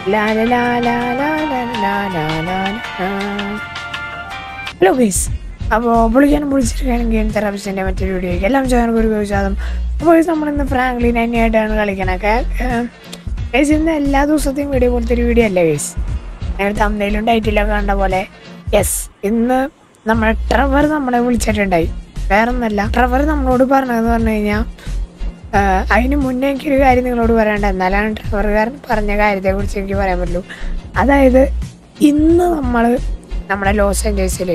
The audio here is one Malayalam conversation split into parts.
ഹലോ ഗൈസ്, അപ്പോൾ വിളിക്കാനും വിളിച്ചിരിക്കുകയാണെങ്കിൽ തെറാപ്പിസ്റ്റിൻ്റെ മറ്റൊരു വീഡിയോയ്ക്ക് എല്ലാം ചെയ്യാനൊക്കെ ഒരു വിശ്വാസം. അപ്പോൾ നമ്മളിന്ന് ഫ്രാങ്ക്ലിൻ തന്നെയായിട്ടാണ് കളിക്കണൊക്കെ. ഗൈസ് ഇന്ന് എല്ലാ ദിവസത്തെയും വീഡിയോ കൊടുത്തൊരു വീഡിയോ അല്ലേ ഗൈസ്, നേരത്തെ അമ്മയിലും ടൈറ്റിലൊക്കെ കണ്ട പോലെ. യെസ്, ഇന്ന് നമ്മുടെ ട്രെവർ നമ്മളെ വിളിച്ചിട്ടുണ്ടായി. വേറെ ഒന്നല്ല, ട്രെവർ നമ്മളോട് പറഞ്ഞതെന്ന് പറഞ്ഞു കഴിഞ്ഞാൽ അതിന് മുന്നേ എനിക്കൊരു കാര്യം നിങ്ങളോട് പറയണ്ട, എന്നാലാണ് ട്രെവറുകാരൻ പറഞ്ഞ കാര്യത്തെക്കുറിച്ച് എനിക്ക് പറയാൻ പറ്റുള്ളൂ. അതായത് ഇന്ന് നമ്മൾ നമ്മുടെ ലോസ് ഏഞ്ചൽസിൽ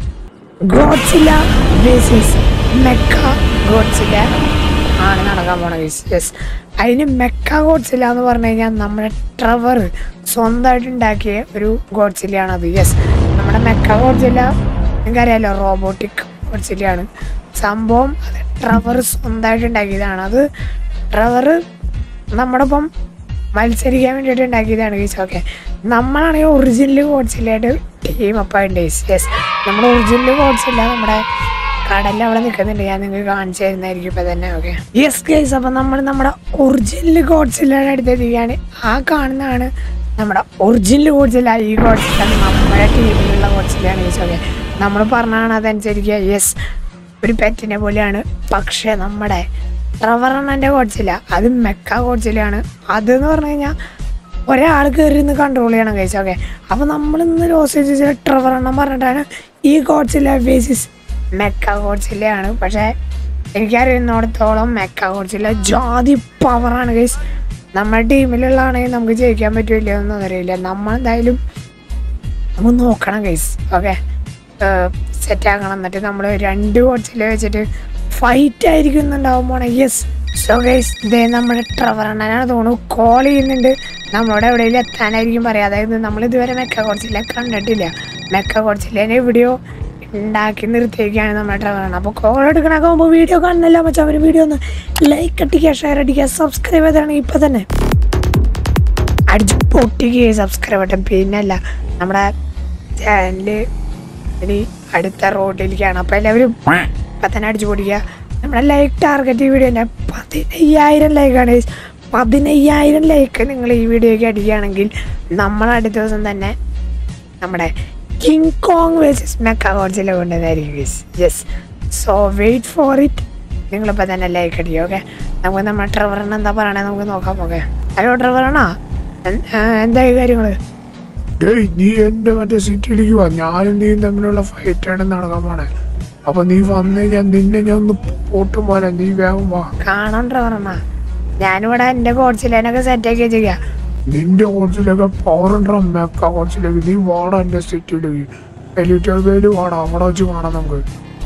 ഗോഡ്സില്ല വേഴ്സസ് മെക്ക ഗോഡ്സില്ല ആണ് നടക്കാൻ പോണ കേസ്. യെസ്, അതിന് മെക്ക ഗോഡ്സില്ല എന്ന് പറഞ്ഞു കഴിഞ്ഞാൽ നമ്മുടെ ട്രെവർ സ്വന്തമായിട്ട് ഉണ്ടാക്കിയ ഒരു ഗോഡ്സില്ലയാണത്. യെസ്, നമ്മുടെ മെക്ക ഗോഡ്സില്ല നിങ്ങൾക്കറിയാമല്ലോ, റോബോട്ടിക് ഗോഡ്സില്ലയാണ് സംഭവം. അത് ട്രെവർ സ്വന്തമായിട്ട് ഉണ്ടാക്കിയതാണ്. അത് ട്രെവർ നമ്മുടെ ഒപ്പം മത്സരിക്കാൻ വേണ്ടിയിട്ട് ഉണ്ടാക്കിയതാണ് കേസ്. ഓക്കെ, നമ്മളാണെങ്കിൽ ഒറിജിനൽ ഗോഡ്സില്ലായിട്ട് ടീം അപ്പായിട്ടുണ്ട്. യെസ്, നമ്മുടെ ഒറിജിനൽ ഗോഡ്സില്ല നമ്മുടെ കടലിൽ അവിടെ നിൽക്കുന്നുണ്ട്, ഞാൻ നിങ്ങൾക്ക് കാണിച്ചു തരുന്നതായിരിക്കും ഇപ്പം തന്നെ. ഓക്കെ, യെസ് ഗൈസ്, അപ്പം നമ്മൾ നമ്മുടെ ഒറിജിനൽ ഗോഡ്സില്ലയുടെ അടുത്തെത്തിക്കുകയാണ്. ആ കാണുന്നതാണ് നമ്മുടെ ഒറിജിനൽ ഗോഡ്സില്ല. ഈ ഗോഡ്സില്ല നമ്മുടെ ടീമിലുള്ള ഗോഡ്സില്ലാണ് കേസ്. ഓക്കെ, നമ്മൾ പറഞ്ഞാണ് അതനുസരിക്കുക. യെസ്, ഒരു പെറ്റിനെ പോലെയാണ്. പക്ഷേ നമ്മുടെ ട്രെവറണ്ണൻ്റെ ഗോഡ്സില്ല അത് മെക്ക ഗോഡ്സില്ലയാണ്. അതെന്ന് പറഞ്ഞു കഴിഞ്ഞാൽ ഒരാൾ കയറി ഇന്ന് കൺട്രോൾ ചെയ്യണം കഴിച്ചു. ഓക്കെ, അപ്പോൾ നമ്മളിന്ന് ലോസ് ഏഞ്ചൽസിലെ ട്രെവറണ്ണം പറഞ്ഞിട്ടാണ് ഈ ഗോഡ്സില്ല വേഴ്സസ് മെക്ക ഗോഡ്സില്ലയാണ്. പക്ഷേ എനിക്കറിയുന്നിടത്തോളം മെക്ക ഗോഡ്സില്ല ജാതി പവറാണ് ഗൈസ്. നമ്മുടെ ടീമിലുള്ളതാണെങ്കിൽ നമുക്ക് ജയിക്കാൻ പറ്റില്ല എന്നൊന്നും അറിയില്ല. നമ്മളെന്തായാലും നമുക്ക് നോക്കണം ഗൈസ്. ഓക്കെ, സെറ്റാക്കണം. എന്നിട്ട് നമ്മൾ 2 ഗോഡ്സില്ല വെച്ചിട്ട് ഫൈറ്റ് ആയിരിക്കുന്നുണ്ടാവും പോണേ. യെസ്, സോ ഗൈസ്, ഇതേ നമ്മുടെ ട്രെവറണ്ണനാണ് തോന്നുന്നു കോൾ ചെയ്യുന്നുണ്ട്. നമ്മളോട് എവിടെയെങ്കിലും എത്താനായിരിക്കും പറയാം. അതായത് നമ്മളിതുവരെ മെക്ക ഗോഡ്സില്ല കണ്ടിട്ടില്ല. മെക്ക ഗോഡ്സില്ലേനെ വീഡിയോ ഉണ്ടാക്കി നിർത്തിയേക്കാണ് നമ്മുടെ ട്രെവറണ്ണ. അപ്പോൾ കോൾ എടുക്കണൊക്കെ ആകുമ്പോൾ വീഡിയോ കാണുന്നില്ല മച്ചാ, അവർ വീഡിയോ ഒന്ന് ലൈക്ക് അടിക്കുക, ഷെയർ അടിക്കുക, സബ്സ്ക്രൈബ് ചെയ്താണെങ്കിൽ ഇപ്പം തന്നെ അടിച്ച് പൊട്ടിക്കുക സബ്സ്ക്രൈബ് ബട്ടൺ. പിന്നല്ല, നമ്മുടെ ചാനല് ഇനി അടുത്ത റോഡിലേക്കാണ്. അപ്പോൾ എല്ലാവരും ഇപ്പം തന്നെ അടിച്ചു പൊടിക്കുക. നമ്മുടെ ലൈക്ക് ടാർഗറ്റ് ഈ വീഡിയോൻ്റെ 15,000 ലൈക്കാണ്. 15,000 ലൈക്ക് നിങ്ങൾ ഈ വീഡിയോയ്ക്ക് അടിക്കുകയാണെങ്കിൽ നമ്മൾ അടുത്ത ദിവസം തന്നെ നമ്മുടെ King Kong versus mecha Godzilla കൊണ്ടുവന്നായിരിക്കും. Yes, so wait for it. നിങ്ങളിപ്പോൾ തന്നെ ലൈക്ക് അടിക്കുക. ഓക്കെ, നമുക്ക് നമ്മുടെ ട്രെവറണ്ണ എന്താ പറയണേ നമുക്ക് നോക്കാം. ഓക്കെ, ഹലോ ട്രെവറണ്ണ, എന്തായി കാര്യങ്ങൾ? നീ എന്റെ മറ്റേ സിറ്റിയിലേക്ക് വാ, ഞാനും നീയും തമ്മിലുള്ള ഫൈറ്റാണ് നടക്കാൻ പോണേ. അപ്പൊ നീ വന്നു കഴിഞ്ഞാൽ നിന്നെ ഞാൻ ഒന്ന് പോട്ടും പോലെ, നീ വേഗം വാ. കാണാൻ ട്രെവറണ്ണ, ഞാനിവിടെ എൻ്റെ ഗോഡ്സില്ലേനൊക്കെ സെറ്റാക്കി വെച്ചിരിക്കുക. നിന്റെ കോച്ചിലേക്ക് പവർ ഉണ്ടോ മെക്ക കോച്ചിലേക്ക്? നീ വാടാ എന്റെ സിറ്റിയിലേക്ക്, എലിറ്റർ പേര് വാടാ, അവിടെ വെച്ച് കാണാം നമുക്ക്.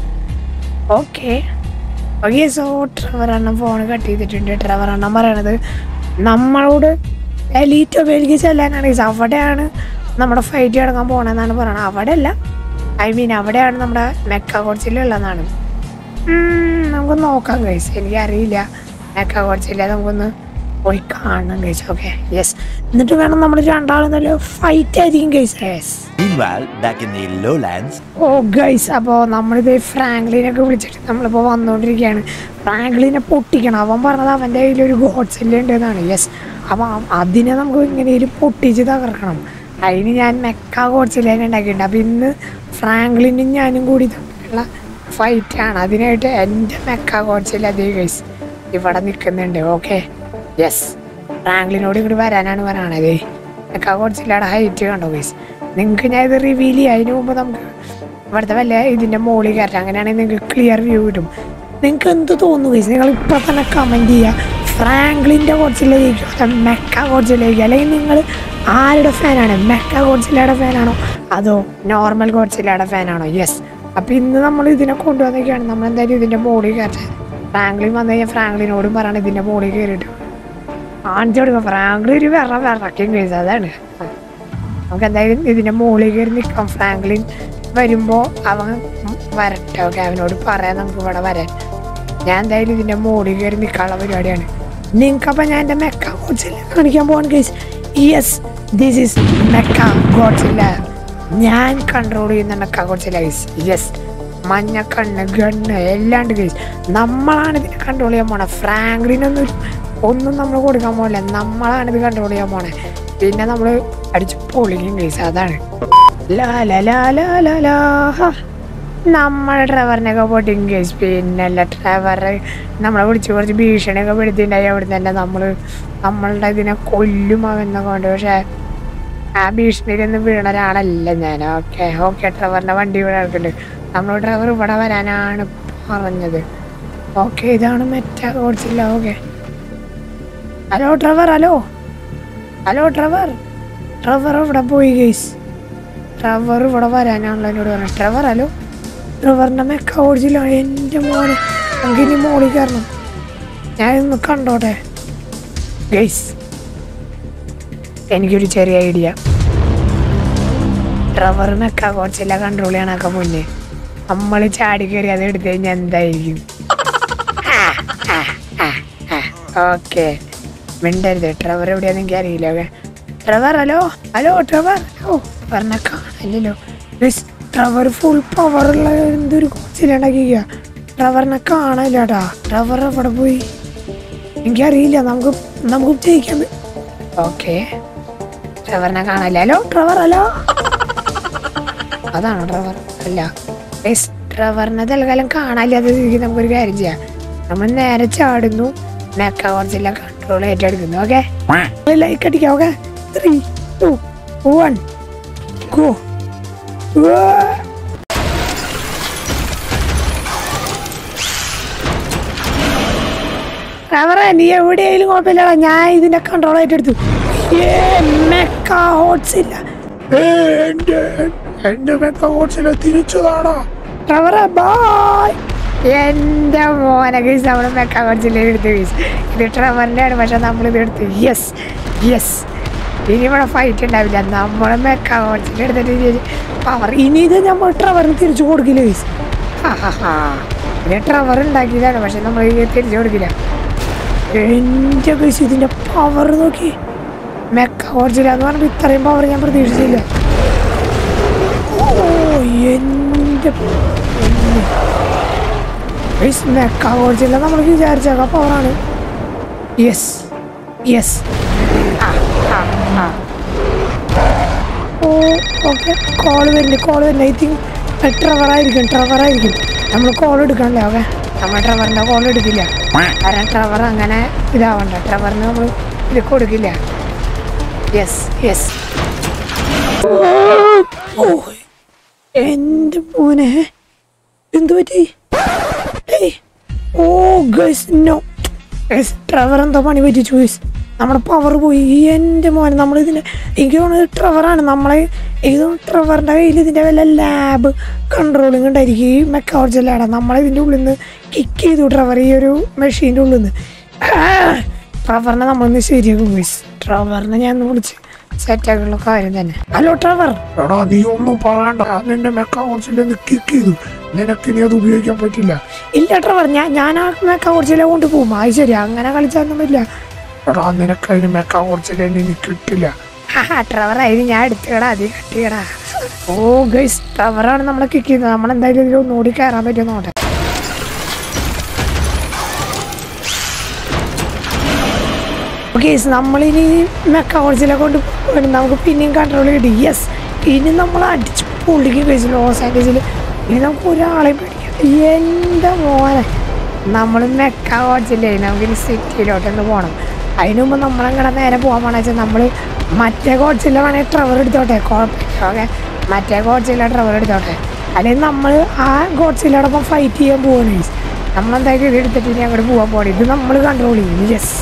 ഓക്കെ ഓക്കെ, സോ ട്രെവറണ്ണ ഫോൺ കട്ട് ചെയ്തിട്ടുണ്ട്. ട്രെവറണ്ണ പറയണത് നമ്മളോട് എലീറ്റോ പേരിക്ക് ചെല്ലാനാണ്. അവിടെയാണ് നമ്മുടെ ഫൈറ്റ് നടക്കാൻ പോകണമെന്നാണ് പറയണത്. അവിടെ അല്ല, ഐ മീൻ അവിടെയാണ് നമ്മുടെ മെക്ക ഗോഡ്സില്ലുള്ളതെന്നാണ്. നമുക്ക് നോക്കാം ഗൈസ്, എനിക്കറിയില്ല മെക്ക ഗോഡ്സില്ല. നമുക്കൊന്ന് പോയി കാണണം ഗൈസ്. ഓക്കെ, യെസ്, എന്നിട്ട് വേണം നമ്മൾ രണ്ടാളും നല്ല ഫൈറ്റ് ആയിരിക്കും ഗൈസ്. ഓ ഗൈസ്, അപ്പോൾ നമ്മളിത് ഫ്രാങ്ക്ലിനൊക്കെ വിളിച്ചിട്ട് നമ്മളിപ്പോൾ വന്നുകൊണ്ടിരിക്കുകയാണ്. ഫ്രാങ്ക്ലിനെ പൊട്ടിക്കണം. അവൻ പറഞ്ഞത് അവൻ്റെ കയ്യിലൊരു ഗോഡ്സില്ല ഉണ്ട് എന്നാണ്. യെസ്, അപ്പോൾ അതിനെ നമുക്ക് ഇങ്ങനെ പൊട്ടിച്ച് തകർക്കണം. അതിന് ഞാൻ മെക്ക ഗോഡ്സില്ലേനെ ഉണ്ടാക്കിയിട്ടുണ്ട്. അപ്പോൾ ഇന്ന് ഫ്രാങ്ക്ലിനും ഞാനും കൂടി തമ്മിലുള്ള ഫൈറ്റാണ്. അതിനായിട്ട് എൻ്റെ മെക്ക ഗോഡ്സില്ല അതേ ഗൈസ് ഇവിടെ നിൽക്കുന്നുണ്ട്. ഓക്കെ, യെസ്, ഫ്രാങ്ക്ലിനോട് ഇങ്ങോട്ട് വരാനാണ് പറയണത്. മെക്ക ഗോഡ്സില്ലയുടെ ഹൈറ്റ് കണ്ടോ ഗൈസ്? നിങ്ങൾക്ക് ഞാൻ ഇത് റിവീൽ ചെയ്യാം. അതിന് മുമ്പ് നമുക്ക് ഇവിടുത്തെ വല്ല ഇതിൻ്റെ മുകളിൽ കയറ്റാം. അങ്ങനെയാണെങ്കിൽ നിങ്ങൾക്ക് ക്ലിയർ വ്യൂ കിട്ടും. നിങ്ങൾക്ക് എന്ത് തോന്നുന്നു ഗൈസ്? നിങ്ങൾ ഇപ്പോൾ തന്നെ കമൻറ്റ് ചെയ്യുക. ഫ്രാങ്ക്ലിൻ്റെ ഗോഡ്സില്ലയിലേക്കോ അതോ മെക്ക ഗോഡ്സില്ലയിലേക്കോ, അല്ലെങ്കിൽ നിങ്ങൾ ആരുടെ ഫാനാണ്? മെക്ക ഗോഡ്സില്ലയുടെ ഫാനാണോ അതോ നോർമൽ ഗോഡ്സില്ലയുടെ ഫാനാണോ? യെസ്, അപ്പോൾ ഇന്ന് നമ്മൾ ഇതിനെ കൊണ്ടുവന്നൊക്കെയാണ്. നമ്മളെന്തായാലും ഇതിൻ്റെ മുകളിൽ കയറ്റാൻ. ഫ്രാങ്ക്ലിൻ വന്നു കഴിഞ്ഞാൽ ഫ്രാങ്ക്ലിനോടും പറയണം ഇതിൻ്റെ മുകളിൽ കയറിയിട്ട് കാണിച്ചു കൊടുക്കുക. ഫ്രാങ്ക്ലിൻ ഒരു വിറക്കും കേസ്. അതാണ്, നമുക്ക് എന്തായാലും ഇതിൻ്റെ മുകളിൽ കയറി നിൽക്കാം. ഫ്രാങ്ക്ലിൻ വരുമ്പോൾ അവൻ വരട്ടെ. ഓക്കെ, അവനോട് പറയാം നമുക്ക് ഇവിടെ വരാൻ. ഞാൻ എന്തായാലും ഇതിൻ്റെ മുകളിൽ കയറി നിൽക്കാനുള്ള പരിപാടിയാണ്. നിങ്ങൾക്കപ്പോൾ ഞാൻ എൻ്റെ മെക്ക ഗോഡ്സില്ല കാണിക്കാൻ പോവാണ് case. Yes, this is mecha Godzilla. ഞാൻ കൺട്രോൾ ചെയ്യുന്ന മെക്ക ഗോഡ്സില്ല ഗൈസ്. യെസ്, മഞ്ഞ കണ്ണ് ഗണ്ണ് എല്ലാം ഉണ്ട് ഗൈസ്. നമ്മളാണ് ഇതിനെ കൺട്രോൾ ചെയ്യാൻ പോണേ. ഫ്രാങ്ക്ലിനൊന്നും നമ്മൾ കൊടുക്കാൻ പോകില്ല. നമ്മളാണിത് കൺട്രോൾ ചെയ്യാൻ പോണേ. പിന്നെ നമ്മൾ അടിച്ച് പൊളിക്കും കേസ്. അതാണ് നമ്മുടെ ഡ്രൈവറിനൊക്കെ പൊട്ടിക്കും കേസ്. പിന്നല്ല ഡ്രൈവറെ നമ്മളെ വിളിച്ച് കുറച്ച് ഭീഷണിയൊക്കെ പെടുത്തിണ്ടായി. അവിടെ തന്നെ നമ്മളുടെ ഇതിനെ കൊല്ലും അവന്നൊക്കെ ഉണ്ട്. പക്ഷെ ആ ഭീഷണിയിലൊന്നും വീണ ഒരാളല്ല ഞാൻ. ഓക്കെ ഡ്രൈവറിൻ്റെ വണ്ടി ഇവിടെ നടക്കുന്നുണ്ട്. നമ്മുടെ ഡ്രൈവർ ഇവിടെ വരാനാണ് പറഞ്ഞത്. ഓക്കെ ഇതാണ് mecha Godzilla. Okay hello driver. Driver ഇവിടെ പോയി ഗൈസ്. ഡ്രൈവർ ഇവിടെ വരാനാണല്ലോ എന്നോട് പറഞ്ഞത്. ഹലോ ഡ്രൈവറിൻ്റെ മെക്കാ ഗോഡ്സില്ല. എൻ്റെ മോനെ നമുക്കിനി മോളിൽ കയറണം. ഞാനൊന്ന് കണ്ടോട്ടെ ഗൈസ്. എനിക്കൊരു ചെറിയ idea. Driver mecha Godzilla control ചെയ്യാനൊക്കെ മുന്നേ നമ്മൾ ചാടി കയറി അത് എടുത്തു കഴിഞ്ഞാൽ എന്തായിരിക്കും? ഓക്കെ മിണ്ടരുത്. ഡ്രൈവർ എവിടെയാന്ന് എനിക്ക് അറിയില്ല. Okay driver. ഹലോ ഡ്രൈവറിനെ കാണില്ലല്ലോ. ഡ്രൈവർ ഫുൾ പവറുള്ള എന്തൊരു കോച്ചിലുണ്ടാക്കിയ ഡ്രൈവറിനെ കാണാനില്ലാട്ടാ. ഡ്രൈവർ എവിടെ പോയി എനിക്കറിയില്ല. നമുക്ക് ജയിക്കാൻ. ഓക്കെ ഡ്രൈവറിനെ കാണാനില്ല. ഹലോ അതാണോ ഡ്രൈവർ? അല്ല ഡ്രൈവറിനെ തൽക്കാലം കാണാനില്ലാത്ത രീതിക്ക് നമുക്കൊരു കാര്യം ചെയ്യാം. നമ്മൾ നേരെ ചാടുന്നു. മെക്കാ ഗോഡ്സില്ല കൺട്രോൾ ഏറ്റെടുക്കുന്നു. ഓക്കെ ലൈക്ക് അടിക്കാം. Okay 3, 2, 1 go. ഡ്രൈവറെ നീ എവിടെയായാലും കുഴപ്പമില്ലടാ. ഞാൻ ഇതിന്റെ കൺട്രോൾ ഏറ്റെടുത്തു. മെക്കാ ഗോഡ്സില്ല എന്റെ മെക്കാ ഗോഡ്സില്ല തിരിച്ചതാണോ? ഡ്രൈവറെ ബൈ. എൻ്റെ മോനെ ഗൈസ് നമ്മൾ മെക്കാ ഗോഡ്സില്ല എടുത്തു ഗൈസ്. ഇത് ഡ്രൈവറിൻ്റെ ആണ്. പക്ഷെ നമ്മളിത് എടുത്തു. യെസ് ഇനി ഇവിടെ ഫൈറ്റ് ഉണ്ടാവില്ല. നമ്മൾ മെക്കാ ഗോഡ്സില്ല എടുത്തിട്ട് പവർ ഇനി ഇത് നമ്മൾ ഡ്രൈവറിന് തിരിച്ചു കൊടുക്കില്ല ഗൈസ്. ഇത് ഡ്രൈവർ ഉണ്ടാക്കിയതാണ്. പക്ഷെ നമ്മൾ തിരിച്ചു കൊടുക്കില്ല. എൻ്റെ ഗൈസ് ഇതിൻ്റെ പവർ നോക്കി. മെക്കാ ഗോഡ്സില്ല എന്ന് പറഞ്ഞപ്പോൾ ഇത്രയും പവർ ഞാൻ പ്രതീക്ഷിച്ചില്ല. എൻ്റെ മെക്കാ ഗോഡ്സില്ല നമ്മൾ വിചാരിച്ചേക്കാം പവറാണ്. യെസ് ഓക്കെ കോള് വരുന്നുണ്ട്. ഐ തിങ്ക് ട്രവറായിരിക്കും. നമ്മൾ കോൾ എടുക്കണല്ലേ? ഓക്കെ നമ്മൾ ട്രവറിൻ്റെ കോൾ എടുക്കില്ല. കാരണം ട്രവർ അങ്ങനെ ഇതാവണ്ട. ട്രവറിന് നമ്മൾ ഇത് കൊടുക്കില്ല. യെസ് എൻ്റെ മോനെ എന്ത് പറ്റി? നോ ട്രവർ എന്തോ പണി പറ്റിച്ചു ഗൈസ്. നമ്മുടെ പവർ പോയി. എൻ്റെ മോനെ നമ്മളിതിൻ്റെ എനിക്ക് തോന്നുന്നത് ട്രവറാണ്. എനിക്ക് തോന്നുന്നു ട്രവറിൻ്റെ കയ്യിൽ ഇതിൻ്റെ വല്ല ലാബ് കൺട്രോളിങ് ഉണ്ടായിരിക്കും. ഈ മെക്കാ ഗോഡ്സില്ലയുടെ നമ്മളിതിൻ്റെ ഉള്ളിൽ നിന്ന് കിക്ക് ചെയ്തു ട്രവർ ഈ ഒരു മെഷീൻ്റെ ഉള്ളിൽ നിന്ന്. ട്രവറിനെ നമ്മളൊന്ന് ശരിയാക്കും ഗൈസ്. ട്രവറിനെ ഞാൻ വിളിച്ച് സെറ്റാക്കുള്ള കാര്യം തന്നെ. Hello Trevor. എടാ നീ ഒന്നും പറയണ്ട. നിന്റെ മെക്കാ ഗോഡ്സില്ല കിക്ക് ചെയ്തു. നിനക്ക് ഇനി അത് ഉപയോഗിക്കാൻ പറ്റില്ല. ഇല്ല ട്രവർ ഞാൻ ആ മെക്കാ ഗോഡ്സില്ല കൊണ്ടുപോകും. അത് ശരി അങ്ങനെ കളിച്ചാൽ പറ്റില്ല. എടാ നിനക്ക് അതിന് മെക്കാ ഗോഡ്സില്ല ഇനി കിട്ടില്ല. ട്രവർ അതിന് ഞാൻ എടുത്തുകടാ. അത് കട്ടിയടാ. ഗൈസ് ട്രവറാണ് നമ്മളെ കിക്ക് ചെയ്യുന്നത്. നമ്മളെന്തായാലും ഇതിൽ ഒന്നുകൂടി കയറാൻ പറ്റുമെന്ന് നോട്ടെ. ഗൈസ് നമ്മളിനി മെക്കാ ഗോഡ്സില്ല കൊണ്ട് നമുക്ക് പിന്നെയും കൺട്രോൾ കിട്ടി. യെസ് ഇനി നമ്മൾ അടിച്ച് പൊളിക്കും ഗൈസ്. ലോസ് ആൻഡേഴ്സിൽ ഇനി നമുക്ക് ഒരാളെ പിടിക്കാം. എൻ്റെ മോനെ നമ്മൾ മെക്കാ ഗോഡ്സില്ല നമുക്കിനി സിറ്റിയിലോട്ടൊന്ന് പോകണം. അതിന് മുമ്പ് നമ്മളങ്ങനെ നേരെ പോകാൻ പോകണമെന്ന് വെച്ചാൽ നമ്മൾ മറ്റേ ഗോഡ്സില്ല വേണമെങ്കിൽ ട്രവർ എടുത്തോട്ടെ. കുഴപ്പമില്ല. ഓക്കെ മറ്റേ ഗോഡ്സില്ല ട്രവർ എടുത്തോട്ടെ. അല്ലെങ്കിൽ നമ്മൾ ആ ഗോഡ്സില്ലോടൊപ്പം ഫൈറ്റ് ചെയ്യാൻ പോവാണ് ഗൈസ്. നമ്മളെന്തായാലും ഇത് എടുത്തിട്ട് ഇനി അങ്ങോട്ട് പോകാൻ പോകണം. ഇത് നമ്മൾ കൺട്രോൾ ചെയ്യും.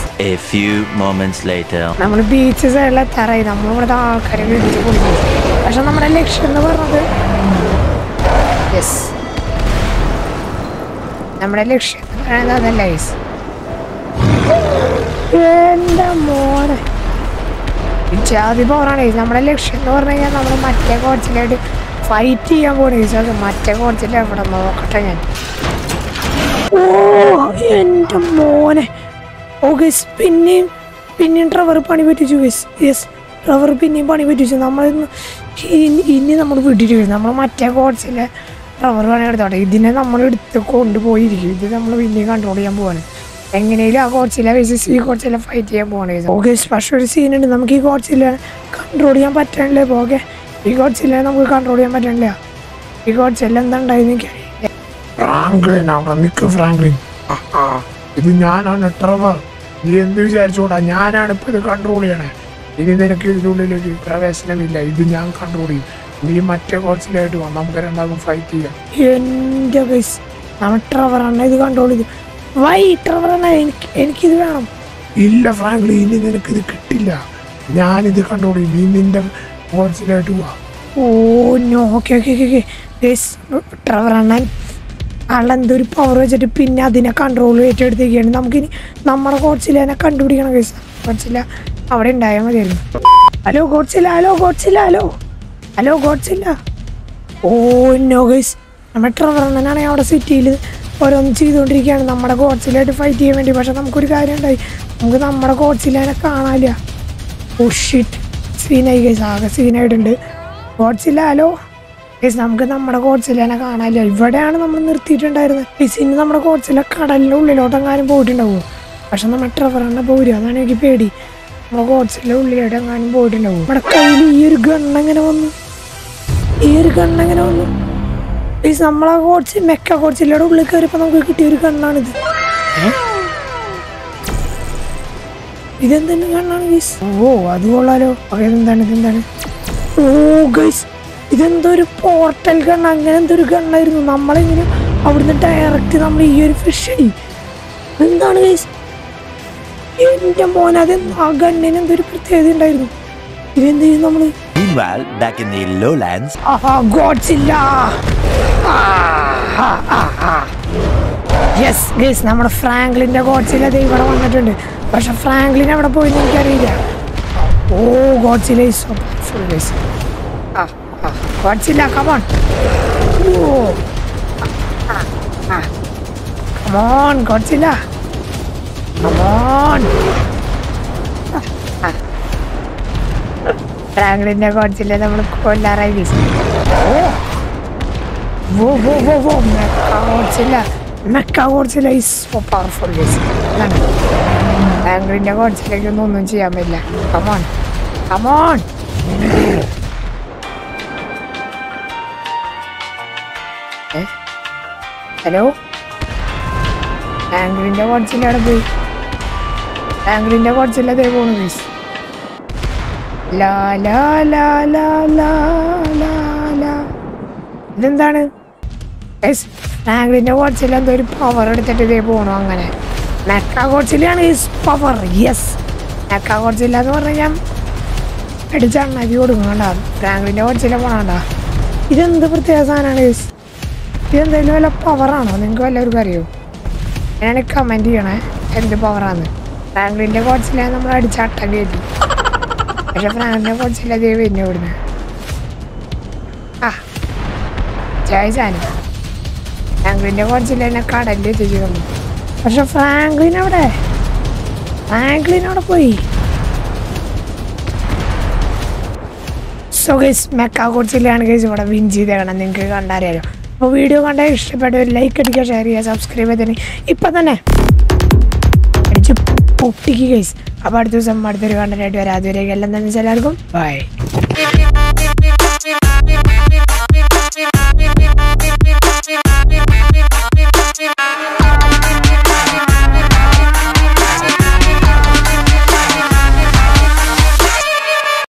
നമ്മൾ ബീച്ച് സൈഡിലെത്താറായി. നമ്മളിവിടുത്തെ ആൾക്കാരെ വിളിച്ച് കൊടുക്കും. പക്ഷെ നമ്മുടെ ലക്ഷ്യം എന്ന് പറഞ്ഞത് നമ്മുടെ ലക്ഷ്യം എന്ന് പറയുന്നത് അതല്ല ഗൈസ്. എൻ്റെ മോനെ ജാതി പവറാണ് ഗൈസ്. നമ്മുടെ ലക്ഷ്യം എന്ന് പറഞ്ഞു കഴിഞ്ഞാൽ നമ്മൾ മറ്റേ ഗോഡ്സിലായിട്ട് ഫൈറ്റ് ചെയ്യാൻ പോകണം ഗൈസ്. അത് മറ്റേ ഗോഡ്സില്ല എവിടെ നോക്കട്ടെ ഞാൻ. എൻ്റെ മോനെ ഗൈസ് പിന്നെയും ട്രവർ പണി പറ്റിച്ചു ഗൈസ്. ട്രവർ പിന്നെയും പണി പറ്റിച്ചു. ഇനി നമ്മൾ വിട്ടിട്ട് കഴിയും. നമ്മൾ മറ്റേ ഗോഡ്സില്ല ട്രവർ പണി എടുത്തോട്ടെ. ഇതിനെ നമ്മൾ എടുത്ത് കൊണ്ടുപോയിരിക്കും. ഇത് നമ്മൾ പിന്നെയും കൺട്രോൾ ചെയ്യാൻ പോവാണ്. എങ്ങനെയും ആ ഗോഡ്സില്ല വേഴ്സസ് ഈ ഗോഡ്സില്ല ഫൈറ്റ് ചെയ്യാൻ പോകണേ. ഓക്കെ, പക്ഷെ ഒരു സീനുണ്ട്, നമുക്ക് ഈ ഗോഡ്സില്ല കൺട്രോൾ ചെയ്യാൻ പറ്റണില്ലേ? ഇപ്പോൾ ഓക്കെ, ഈ ഗോഡ്സില്ല നമുക്ക് കൺട്രോൾ ചെയ്യാൻ പറ്റണില്ല. ഈ ഗോഡ്സില്ല എന്താ ഉണ്ടായിരുന്നു എനിക്കറിയില്ല. ഫ്രാങ്ക്ലിൻ അവിടെ നിൽക്ക്. ഫ്രാങ്ക്ലിൻ, ഇത് ഞാനാണ് ട്രെവർ. നീ എന്ത് വിചാരിച്ചോടാ? ഞാനാണ് ഇപ്പൊ ഇത് കൺട്രോൾ ചെയ്യണേ. ഇനി നിനക്ക് ഇതിനുള്ളിലേക്ക് പ്രവേശനമില്ല. ഇത് ഞാൻ കൺട്രോൾ ചെയ്യും. നീ മറ്റേ കോച്ചിലായിട്ട് വാ, നമുക്ക് രണ്ടാമതും ഫൈറ്റ് ചെയ്യാം. എൻ്റെ ഗൈസ്, നമ്മൾ ട്രെവറാണ് ഇത് കൺട്രോൾ ചെയ്ത്. വൈ ട്രെവറാണ്? എനിക്കിത് വേണം. ഇല്ല ഫ്രാങ്ക്ലിൻ, ഇനി നിനക്കിത് കിട്ടില്ല. ഞാനിത് കൺട്രോൾ ചെയ്യും. നീ നിന്റെ കോച്ചിലായിട്ട് വാ. Oh no. Okay okay okay guys, ട്രെവറാണ് ആളെന്തൊരു പവർ വെച്ചിട്ട് പിന്നെ അതിനെ കൺട്രോൾ ഏറ്റെടുത്തേക്കാണ്. നമുക്കിനി നമ്മുടെ ഗോഡ്സില്ല കണ്ടുപിടിക്കണം ഗൈസ്. ഗോഡ്സില്ല അവിടെ ഉണ്ടായാൽ മതിയായിരുന്നു. Hello Godzilla, hello Godzilla, hello hello Godzilla. Oh no guys, നമ്മുടെ ട്രെവറണ്ണനാണെങ്കിൽ അവിടെ സിറ്റിയിൽ ഓരോന്ന് ചെയ്തുകൊണ്ടിരിക്കുകയാണ് നമ്മുടെ ഗോഡ്സില്ലായിട്ട് ഫൈറ്റ് ചെയ്യാൻ വേണ്ടി. പക്ഷെ നമുക്കൊരു കാര്യം ഉണ്ടായി, നമുക്ക് നമ്മുടെ ഗോഡ്സില്ലേനെ കാണാനില്ല. ഓ ഷിറ്റ്, സീനായി ഗൈസ്, ആകെ സീനായിട്ടുണ്ട്. ഗോഡ്സില്ല ഹലോ ഗൈസ്, നമുക്ക് നമ്മുടെ ഗോഡ്സില്ലേനെ കാണാനില്ല. ഇവിടെയാണ് നമ്മൾ നിർത്തിയിട്ടുണ്ടായിരുന്നത് ഗൈസ്. ഇനി നമ്മുടെ ഗോഡ്സില്ല കടലിൻ്റെ ഉള്ളിലോട്ടെങ്ങാനും പോയിട്ടുണ്ടാവുമോ? പക്ഷെ നമ്മുടെ ട്രെവറണ്ണ പോരും, അതാണ് എനിക്ക് പേടി. നമ്മുടെ ഗോഡ്സില്ല ഉള്ളിലോട്ട് എങ്ങാനും പോയിട്ടുണ്ടാവും. നമ്മുടെ കയ്യിൽ ഈ ഒരു ഗണ്ണെങ്ങനെ വന്നു? ഈ ഒരു ഗണ്ണെങ്ങനെ വന്നു ഗൈസ്? നമ്മളെ മെക്ക ഗോഡ്സില്ലയുടെ ഉള്ളിൽ കയറിയപ്പോൾ നമുക്ക് കിട്ടിയൊരു ഗണ്ണാണിത്. ഇതെന്തെങ്കിലും ഗണ്ണാണ് ഗൈസ്? ഓ അത് കൊള്ളാലോ. ഓക്കെ, ഇതെന്താണ്? ഓ ഗൈസ്, ഇതെന്തോ ഒരു പോർട്ടൽ ഗണ്ണ്, അങ്ങനെ എന്തൊരു ഗണ്ണായിരുന്നു. നമ്മളെങ്ങനെ അവിടുന്ന് ഡയറക്റ്റ് നമ്മൾ ഈ ഒരു ഫിഷ് എന്താണ് ഗൈസ്? എന്റെ മോനെ, അത് ആ ഗണ്ണിന് എന്തൊരു പ്രത്യേകത ഉണ്ടായിരുന്നു. ഇതെന്ത് ചെയ്യും നമ്മള്? യെസ് ഗൈസ്, നമ്മുടെ ഫ്രാങ്ക്ലിന്റെ ഗോഡ്സില്ല ഇവിടെ വന്നിട്ടുണ്ട്. പക്ഷെ ഫ്രാങ്ക്ലിൻ അവിടെ പോയി എനിക്കറിയില്ല. Oh Godzilla is so powerful guys. Godzilla come on. Come on Godzilla, come on. ഫ്രാങ്ക്ലിന്റെ ഗോഡ്സില്ല നമ്മൾ കൊല്ലാറായി guys. Mecha Godzilla is so powerful guys. ഫ്രാങ്ക്ലിന്റെ ഗോഡ്സിലേക്ക് ഒന്നും ചെയ്യാൻ പറ്റില്ല. Come on, come on. Hello, ഫ്രാങ്ക്ലിന്റെ ഗോഡ്സില്ല അവിടെ പോയി. ഫ്രാങ്ക്ലിന്റെ ഗോഡ്സില്ല അതേ പോണു ഗൈസ്. ലാ ലാ ലാ ലാ ലാ ലാ ലാ. ഇതെന്താണ് ഗൈസ്? ഫ്രാങ്ക്ലിന്റെ ഗോഡ്സില്ല എന്തോ ഒരു പവർ എടുത്തിട്ട് ഇതേ പോണു. അങ്ങനെ മെക്ക ഗോഡ്സില്ലയാണ് ഈ പവർ. യെസ്, മെക്ക ഗോഡ്സില്ല എന്ന് പറഞ്ഞു കഴിഞ്ഞാൽ അടിച്ചണ്ണാക്കി കൊടുക്കണ്ട. ഫ്രാങ്ക്ലിന്റെ ഗോഡ്സില്ല പോണണ്ട. ഇതെന്ത് പ്രത്യേക സാധനമാണ് ഗൈസ്? ഇതെന്തെങ്കിലും വല്ല പവറാണോ? നിങ്ങൾക്ക് വല്ലവർക്കും അറിയോ? ഞാൻ കമൻറ്റ് ചെയ്യണേ എന്ത് പവറാന്ന്. ഫ്രാങ്ക്ലിൻ്റെ ഗോഡ്സില്ല നമ്മൾ അടിച്ച് അട്ടം കയറ്റി. പക്ഷെ ഫ്രാങ്ക്ലിൻ്റെ ഗോഡ്സില്ല ദേ വരുന്നു ഇവിടുന്ന്. ജയജാൻ ഫ്രാങ്ക്ലിൻ്റെ ഗോഡ്സില്ല എന്നെ കടലിൽ എത്തിച്ചു തന്നു. പക്ഷെ ഫ്രാങ്ക്ലിൻ അവിടെ പോയി. സോ ഗൈസ്, മെക്ക ഗോഡ്സില്ലാണ് ഗൈസ് ഇവിടെ വിൻ ചെയ്തേക്കണം. നിങ്ങൾക്ക് കണ്ടറിയാലോ. അപ്പോൾ വീഡിയോ കണ്ടാൽ ഇഷ്ടപ്പെട്ട ഒരു ലൈക്ക് അടിക്കുക, ഷെയർ ചെയ്യുക, സബ്സ്ക്രൈബ് ചെയ്തിട്ട് ഇപ്പം തന്നെ അടിച്ച് പൊട്ടിക്കുക ഗൈസ്. അപ്പോൾ അടുത്ത ദിവസം അടുത്തൊരു കണ്ടന്റായിട്ട് വരാം. അതുവരെയൊക്കെ എല്ലാം തന്നെ എല്ലാവർക്കും ബൈ.